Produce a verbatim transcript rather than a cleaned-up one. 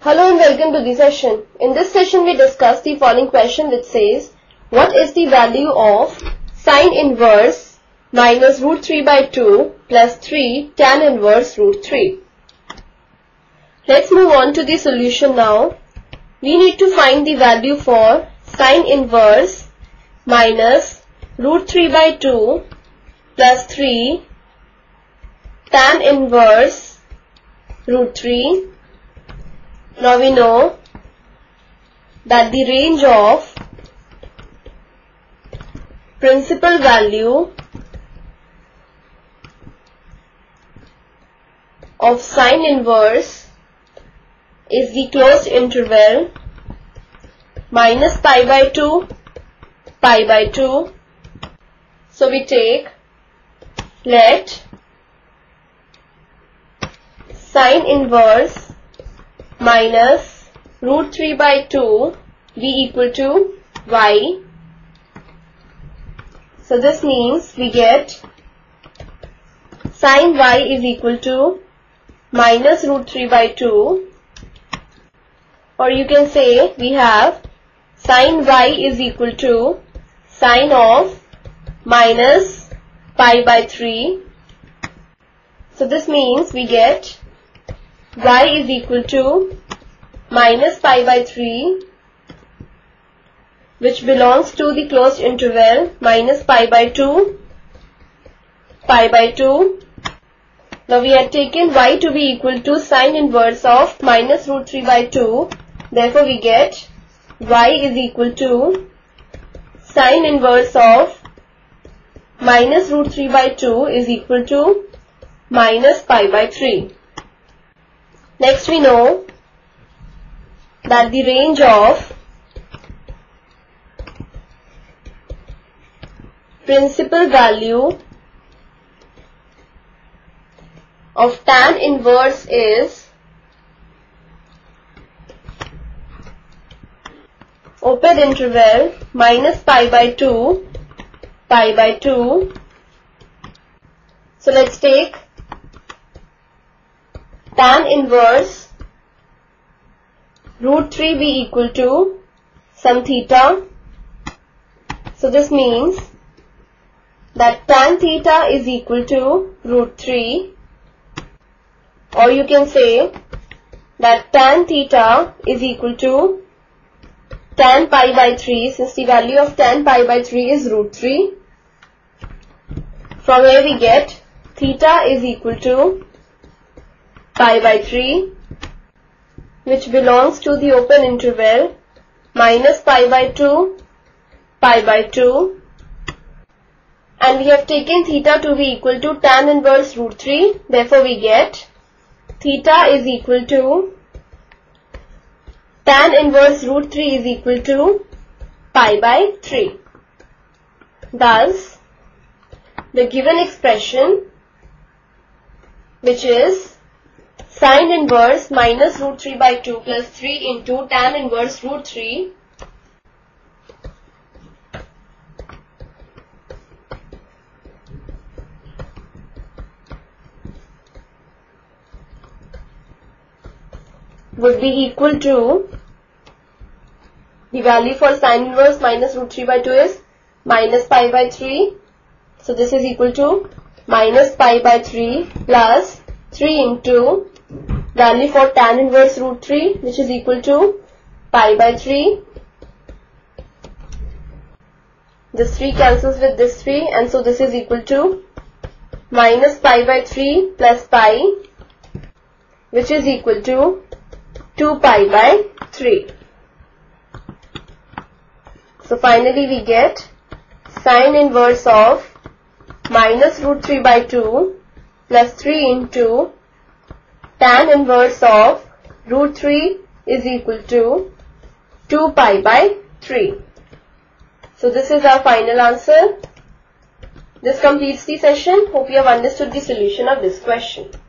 Hello and welcome to the session. In this session we discuss the following question which says, what is the value of sine inverse minus root three by two plus three tan inverse root three? Let's move on to the solution now. We need to find the value for sine inverse minus root three by two plus three tan inverse root three. Now we know that the range of principal value of sine inverse is the closed interval minus pi by two, pi by two. So we take, let sine inverse minus root three by two be equal to y. So this means we get sine y is equal to minus root three by two, or you can say we have sine y is equal to sine of minus pi by three. So this means we get y is equal to minus pi by three, which belongs to the closed interval minus pi by two, pi by two. Now we have taken y to be equal to sine inverse of minus root three by two. Therefore we get y is equal to sine inverse of minus root three by two is equal to minus pi by three. Next we know that the range of principal value of tan inverse is open interval minus pi by two, pi by two. So let's take tan inverse root three be equal to some theta. So this means that tan theta is equal to root three, or you can say that tan theta is equal to tan pi by three, since the value of tan pi by three is root three. From here we get theta is equal to pi by three, which belongs to the open interval minus pi by two, pi by two. And we have taken theta to be equal to tan inverse root three. Therefore we get theta is equal to tan inverse root three is equal to pi by three. Thus, the given expression, which is sine inverse minus root three by two plus three into tan inverse root three, would be equal to, the value for sine inverse minus root three by two is minus pi by three. So this is equal to minus pi by three plus three into value for tan inverse root three, which is equal to pi by three. This three cancels with this three, and so this is equal to minus pi by three plus pi, which is equal to two pi by three. So finally we get sine inverse of minus root three by two plus three into tan inverse of root three is equal to two pi by three. So this is our final answer. This completes the session. Hope you have understood the solution of this question.